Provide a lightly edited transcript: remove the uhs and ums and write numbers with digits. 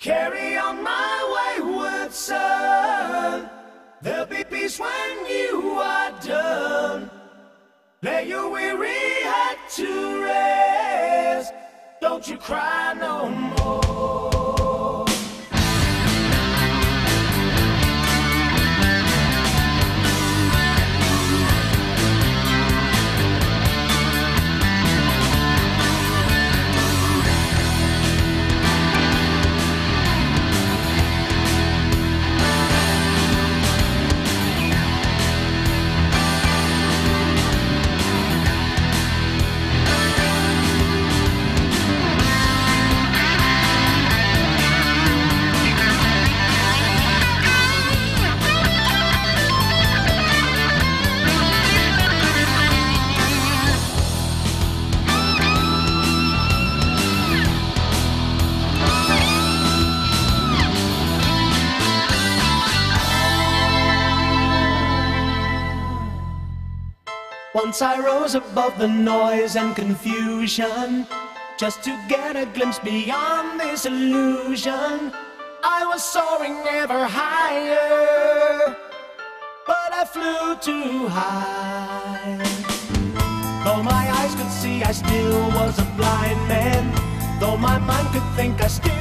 Carry on my wayward son. There'll be peace when you are done. Lay your weary head to rest. Don't you cry no more. Once I rose above the noise and confusion, just to get a glimpse beyond this illusion. I was soaring ever higher, but I flew too high. Though my eyes could see, I still was a blind man. Though my mind could think, I still